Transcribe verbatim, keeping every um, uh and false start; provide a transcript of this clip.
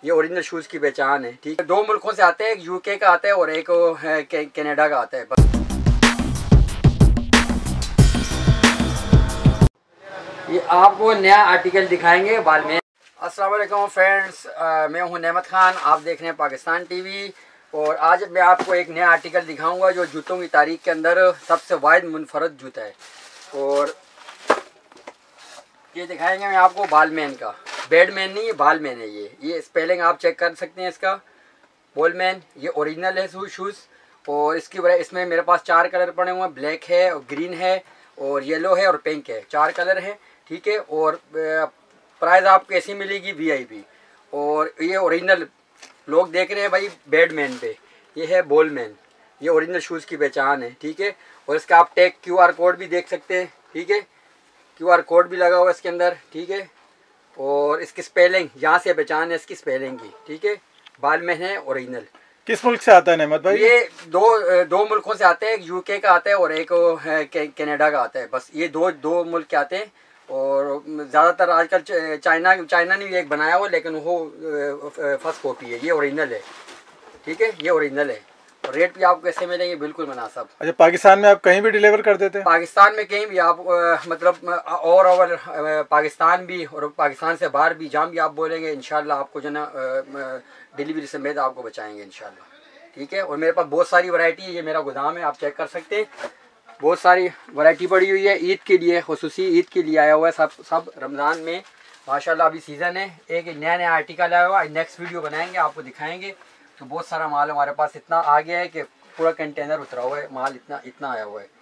ये original shoes की पहचान है। ठीक है, दो मुल्कों से आते हैं, एक यूके का आता है और एक है कनाडा का आता है। बस ये आपको नया आर्टिकल दिखाएंगे बालमेन। अस्सलाम वालेकुम फ्रेंड्स, मैं हूं नेमत खान, आप देख रहे हैं पाकिस्तान टीवी। और आज मैं आपको एक नया आर्टिकल दिखाऊंगा जो जूतों की तारीख के अंदर सबसे वाहिद मुनफरद जूता है। और ये दिखाएंगे मैं आपको बालमेन का। बेडमैन नहीं, ये बालमैन है। ये ये स्पेलिंग आप चेक कर सकते हैं इसका, बॉलमैन। ये ओरिजिनल है शूज़। और इसकी वजह इसमें मेरे पास चार कलर पड़े हुए हैं, ब्लैक है और ग्रीन है और येलो है और पिंक है, चार कलर हैं। ठीक है, और प्राइस आपको ऐसी मिलेगी वीआईपी। और ये ओरिजिनल लोग देख रहे हैं भाई बेडमैन पे, ये है बॉलमैन। ये ओरिजिनल शूज़ की पहचान है। ठीक है, और इसका आप टैग क्यू आर कोड भी देख सकते हैं। ठीक है, क्यू आर कोड भी लगा हुआ है इसके अंदर। ठीक है, और इसकी स्पेलिंग यहाँ से पहचान है इसकी स्पेलिंग की। ठीक है, बालमैन है ओरिजिनल। किस मुल्क से आता है नेमत भाई? ये दो दो मुल्कों से आते हैं, एक यूके का आता है और एक है कनाडा का आता है। बस ये दो दो मुल्क के आते हैं। और ज़्यादातर आजकल चाइना चाइना ने भी एक बनाया हुआ, लेकिन वो फर्स्ट कॉपी है, ये ओरिजिनल है। ठीक है, ये ओरिजिनल है। और रेट भी आपको कैसे मिलेंगे, बिल्कुल मुनासिब। अच्छा, पाकिस्तान में आप कहीं भी डिलीवर कर देते हैं? पाकिस्तान में कहीं भी आप आ, मतलब और ओवर पाकिस्तान भी और पाकिस्तान से बाहर भी, जहाँ भी आप बोलेंगे इंशाल्लाह आपको जो ना डिलीवरी समेत आपको बचाएंगे इंशाल्लाह। ठीक है, और मेरे पास बहुत सारी वैरायटी है, ये मेरा गोदाम है, आप चेक कर सकते हैं। बहुत सारी वैरायटी पड़ी हुई है ईद के लिए, खुसूसी ईद के लिए आया हुआ है सब सब रमज़ान में माशाल्लाह। अभी सीज़न है, एक नया नया आर्टिकल आया हुआ है। नेक्स्ट वीडियो बनाएंगे, आपको दिखाएंगे। तो बहुत सारा माल हमारे पास इतना आ गया है कि पूरा कंटेनर उतरा हुआ है, माल इतना इतना आया हुआ है।